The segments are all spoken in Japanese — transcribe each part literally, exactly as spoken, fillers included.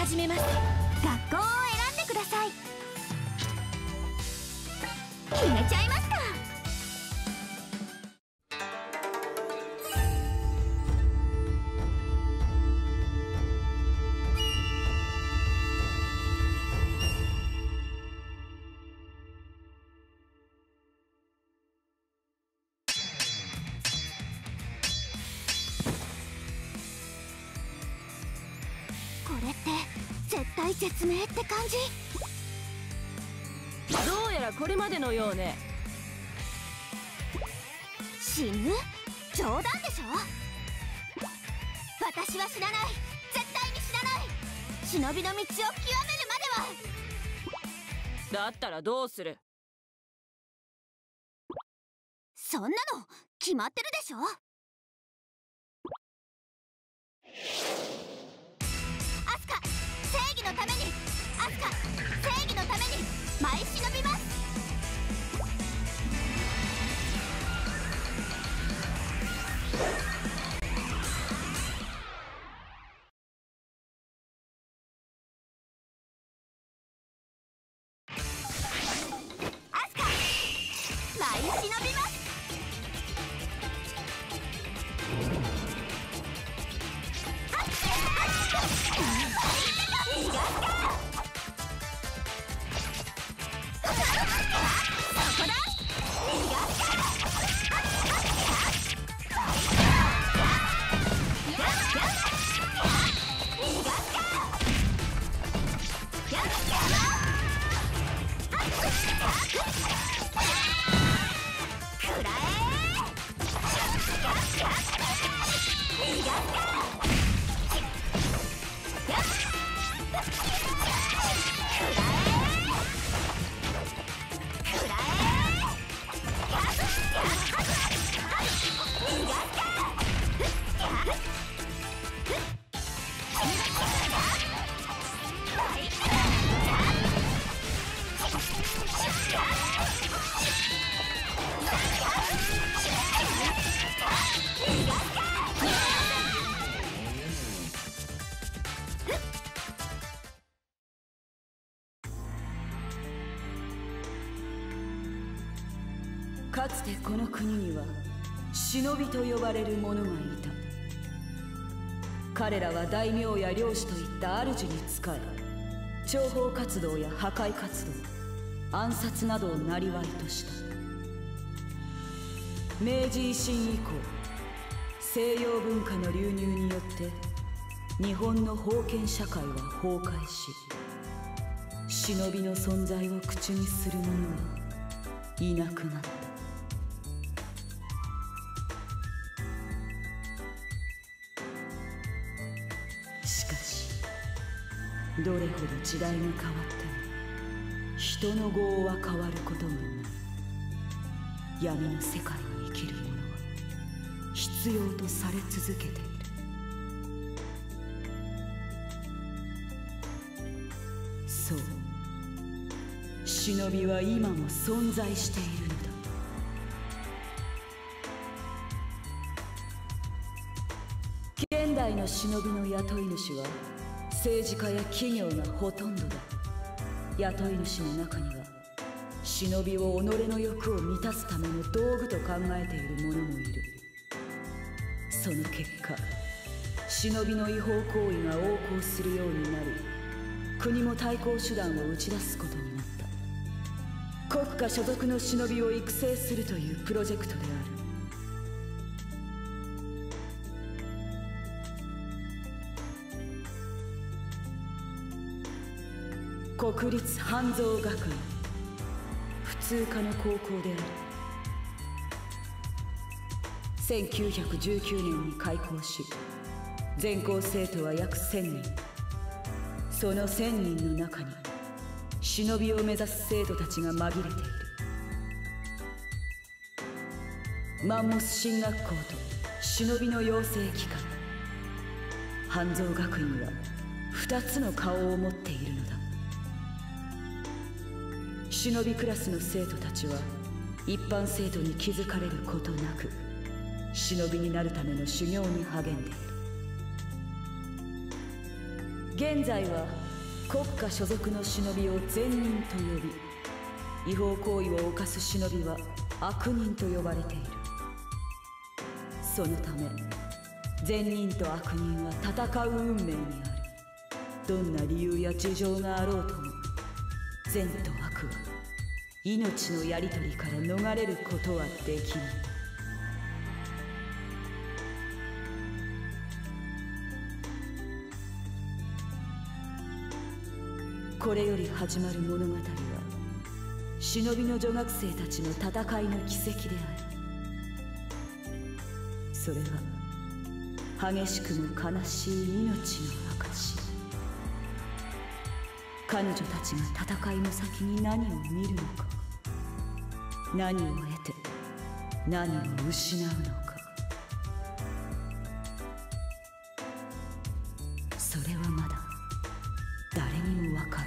始めます。 学校を選んでください。決めちゃいますか。これって絶対絶命って感じ。 どうやらこれまでのようね。 死ぬ？冗談でしょ。私は死なない。絶対に死なない。忍びの道を極めるまでは。 だったらどうする？ そんなの決まってるでしょ。アスカ、正義のために。アスカ、正義のために舞い忍びます。アスカ、舞い忍びます。 かつてこの国には忍びと呼ばれる者がいた。彼らは大名や領主といった主に仕え、諜報活動や破壊活動、暗殺などを生業とした。明治維新以降、西洋文化の流入によって日本の封建社会は崩壊し、忍びの存在を口にする者はいなくなった。しかしどれほど時代が変わっても人の業は変わることがない。闇の世界に生きる者は必要とされ続けている。そう、忍びは今も存在しているのだ。現代の忍びの雇い主は政治家や企業がほとんどだ。雇い主の中には忍びを己の欲を満たすための道具と考えている者もいる。その結果、忍びの違法行為が横行するようになり、国も対抗手段を打ち出すことになった。国家所属の忍びを育成するというプロジェクトである。国立半蔵学院、普通科の高校である。せんきゅうひゃくじゅうきゅうねんに開校し、全校生徒は約せんにん。そのせんにんの中に忍びを目指す生徒たちが紛れている。マンモス進学校と忍びの養成機関、半蔵学院は二つの顔を持っているのだ。忍びクラスの生徒たちは一般生徒に気づかれることなく忍びになるための修行に励んでいる。 現在は国家所属の忍びを善人と呼び、違法行為を犯す忍びは悪人と呼ばれている。そのため善人と悪人は戦う運命にある。どんな理由や事情があろうとも、善と悪は命のやり取りから逃れることはできない。これより始まる物語は忍びの女学生たちの戦いの軌跡である。それは激しくも悲しい命の証。彼女たちが戦いの先に何を見るのか、何を得て何を失うのか、それはまだ誰にもわからない。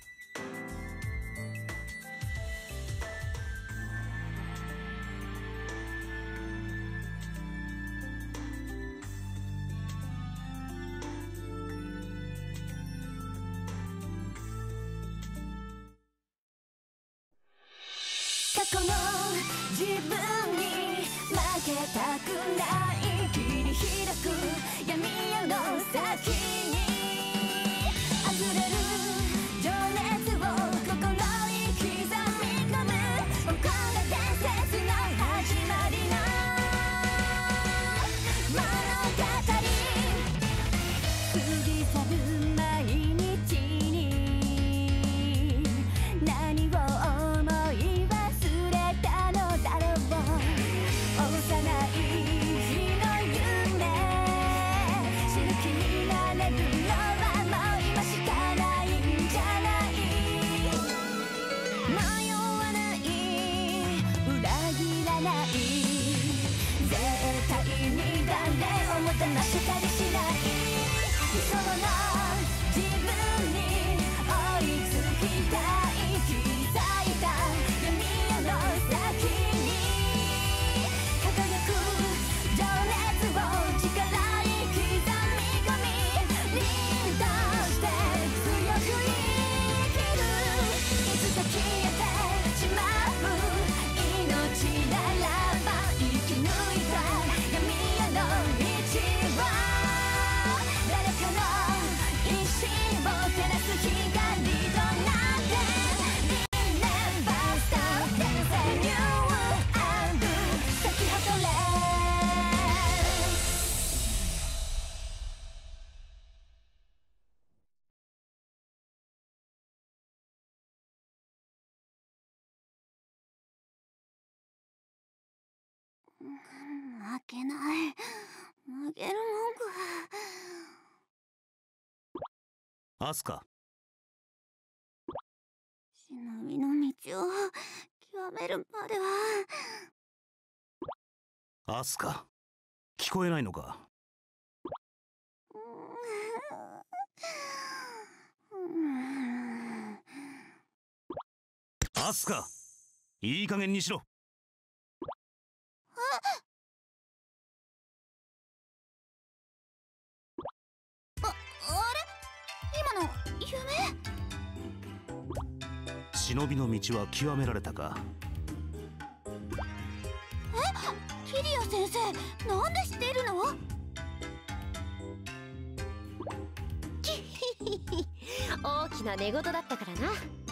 過去の自分に負けたくない切り開く闇夜の先に溢れる情熱を心に刻み込む、ここが伝説の始まりの物語。過ぎ去る毎日に何を思い忘れたのだろう。幼い日の夢、死ぬ気になれるのはもう今しかないんじゃない。迷わない、裏切らない、絶対に誰をも騙したりしない。理想の自分に追いつきたい、刻いた闇夜の先に輝く情熱を力に刻み込み、凛として強く生きる。いつか消えてしまう命ならば、生き抜いた闇夜の道は誰かの意志を照らす光となって Remember stop dancing you and 咲き誇れ。負けない、負けるもんか。 アスカ、 忍びの道を極めるまでは。 アスカ、聞こえないのか。アスカ、いい加減にしろ。 あ、あれ？今の夢？ 忍びの道は極められたか。 え？キリア先生、なんで知っているの？ 大きな寝言だったからな。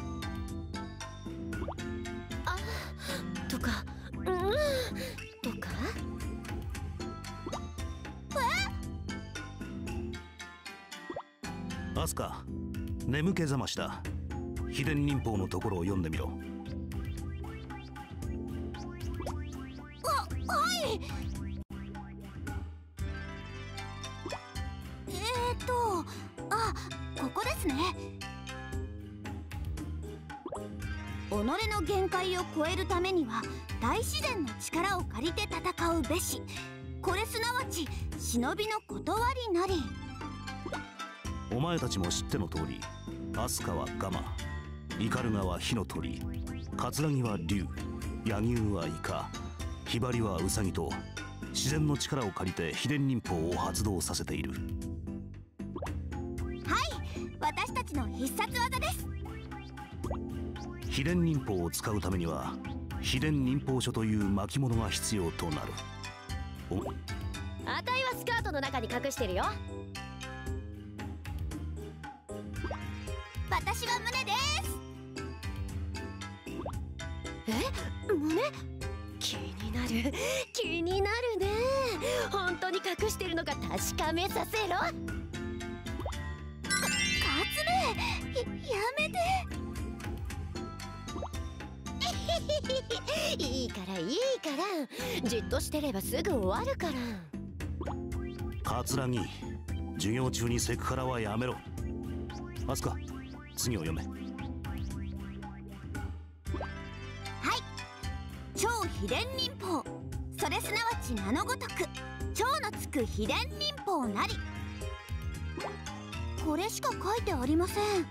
あ、とか、うん、とか。 アスカ、眠気覚ましだ。秘伝忍法のところを読んでみろ。 は、はい。えーと、あ、ここですね。己の限界を超えるためには大自然の力を借りて戦うべし。これすなわち忍びの断りなり。 お前たちも知っての通り、アスカはガマ、イカルガは火の鳥、カツラギは竜、ヤギウはイカ、ヒバリはウサギと自然の力を借りて秘伝忍法を発動させている。 はちの必殺技です。 秘伝忍法を使うためには秘伝忍法書という巻物が必要となる。おあたいはスカートの中に隠してるよ。 私は胸です。 え、胸？気になる気になるね。本当に隠してるのか確かめさせろ。かつめ、やめて。 いいからいいからじっとしてればすぐ終わるから。 桂木、授業中にセクハラはやめろ。アスカ、次を読め。 はい、超秘伝忍法、それすなわち名のごとく超のつく秘伝忍法なり。これしか書いてありません。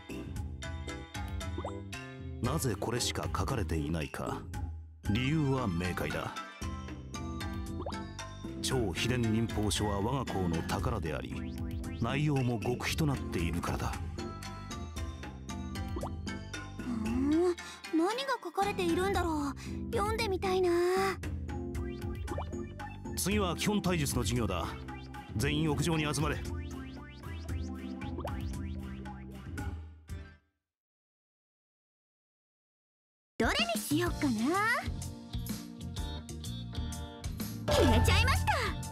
なぜこれしか書かれていないか、理由は明快だ。超秘伝忍法書は我が校の宝であり、内容も極秘となっているからだ。 うーん、何が書かれているんだろう。読んでみたいな。 次は基本体術の授業だ。全員屋上に集まれ。 どれにしよっかな。決めちゃいました。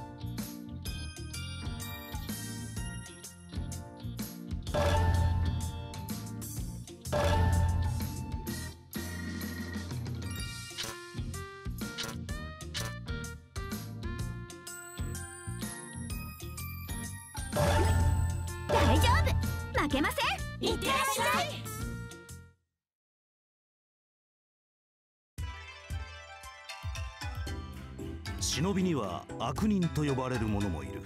大丈夫、負けません。いってらっしゃい。 忍びには悪人と呼ばれる者もいる。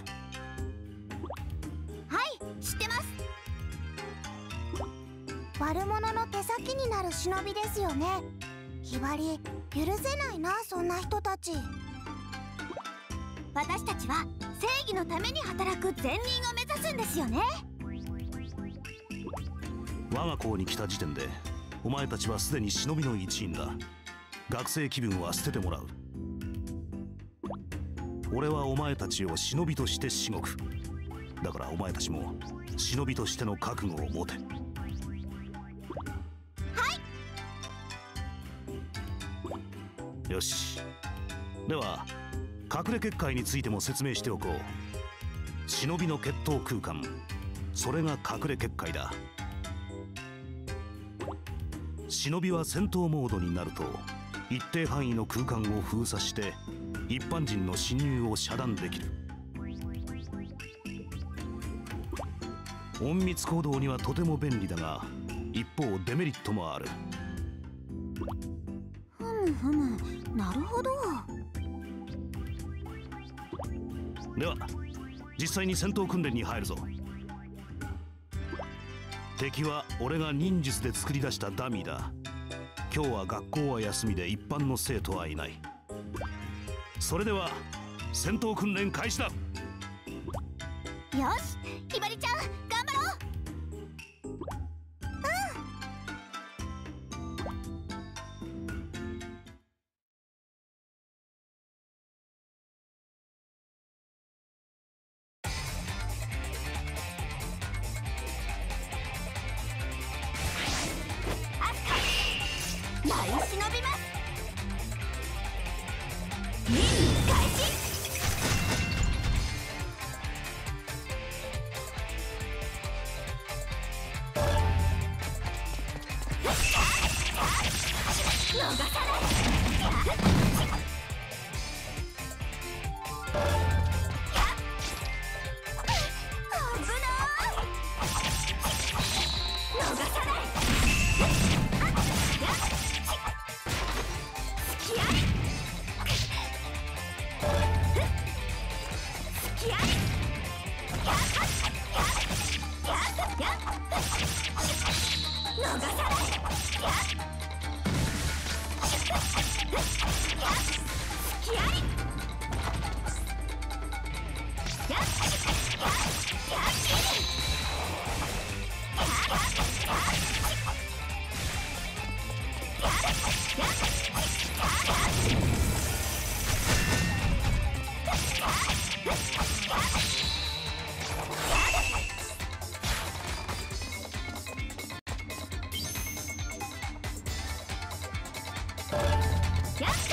はい、知ってます。悪者の手先になる忍びですよね。ひばり、許せないな、そんな人たち。私たちは正義のために働く善人を目指すんですよね。 我が校に来た時点でお前たちはすでに忍びの一員だ。学生気分は捨ててもらう。俺はお前たちを忍びとしてしごく。だからお前たちも忍びとしての覚悟を持て。はい。よし。では隠れ結界についても説明しておこう。忍びの決闘空間、それが隠れ結界だ。忍びは戦闘モードになると一定範囲の空間を封鎖して一般人の侵入を遮断できる。隠密行動にはとても便利だが、一方デメリットもある。 ふむふむ、なるほど。 では実際に戦闘訓練に入るぞ。敵は俺が忍術で作り出したダミーだ。今日は学校は休みで一般の生徒はいない。それでは戦闘訓練開始だ。よし、ひばりちゃん頑張ろう。アスカ、ライン忍びます。任務開始。逃さない。やっ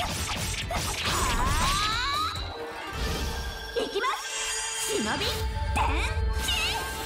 いきます。忍び天地。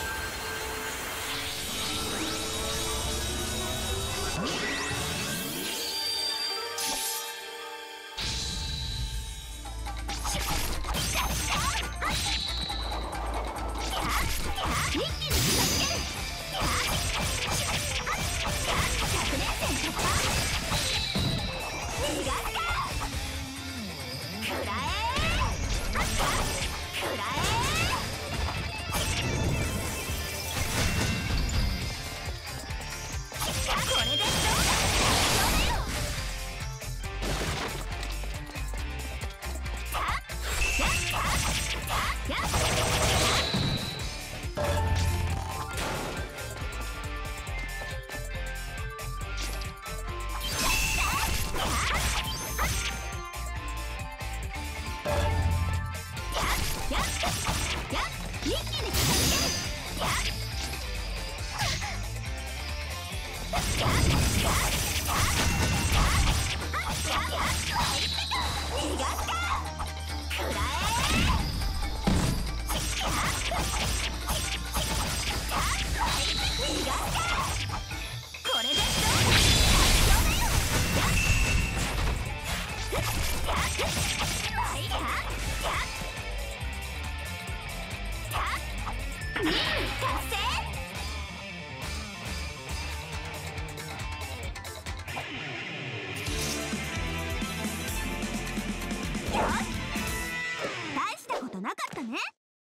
大したことなかったね。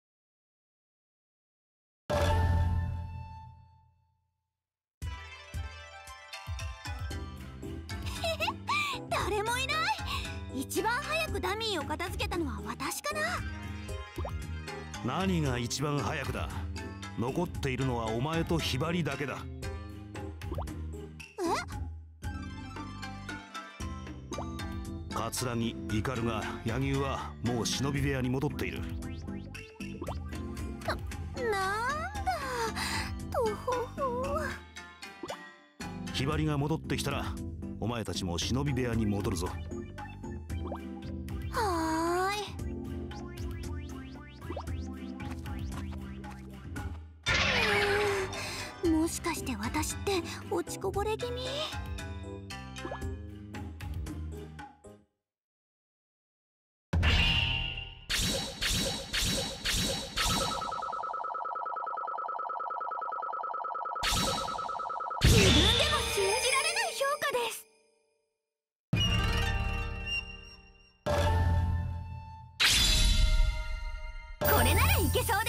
誰もいない。一番早くダミーを片付けたのは私かな。 何が一番早くだ。残っているのはお前とひばりだけだ。桂木、斑が、柳生はもう忍び部屋に戻っている。 な、なんだとほほ。 ひばりが戻ってきたらお前たちも忍び部屋に戻るぞ。 はーい。もしかして私って落ちこぼれ気味？自分でも信じられない評価です。これならいけそうです。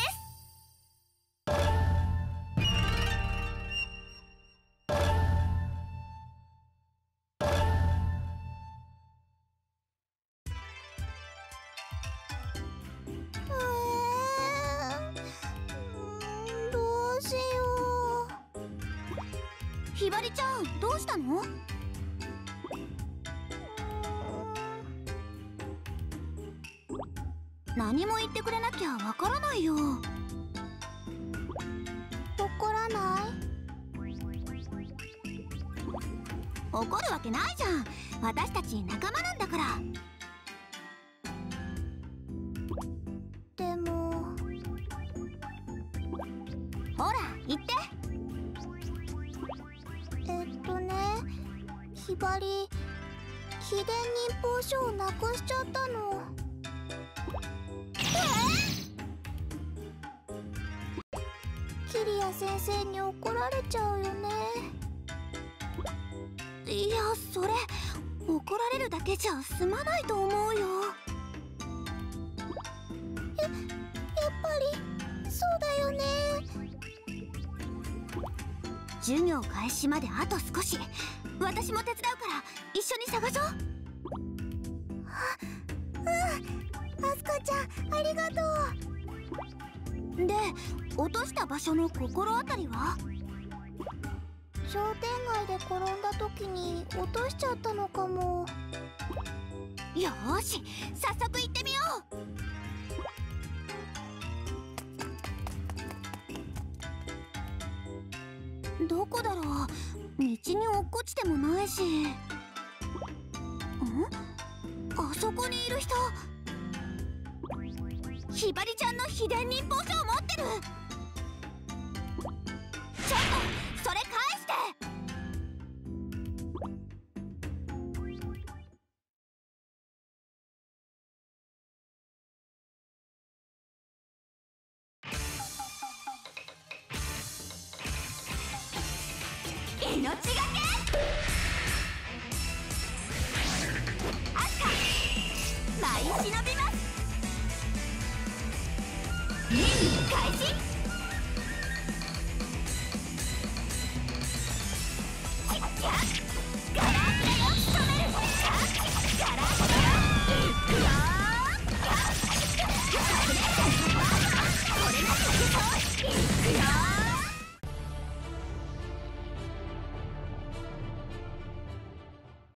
どうしよう。ひばりちゃん、どうしたの？何も言ってくれなきゃわからないよ。わからない？怒るわけないじゃん。私たち仲間なんだから。でもほら言って。えっとね、ひばり秘伝忍法書をなくしちゃったの。キリア先生に怒られちゃうよね。いや、それ怒られるだけじゃ済まないと思うよ。や、やっぱりそうだよね。授業開始まであと少し。私も手伝うから一緒に探そう。あ、うん、アスカちゃんありがとう。で、落とした場所の心当たりは？商店街で転んだ時に落としちゃったのかも。よーし、早速行ってみよう。どこだろう。道に落っこちてもないし。ん？ あそこにいる人、ひばりちゃんの秘伝忍法書を持ってる。ちょっとそれ返して。命がけアスカ舞い忍びます。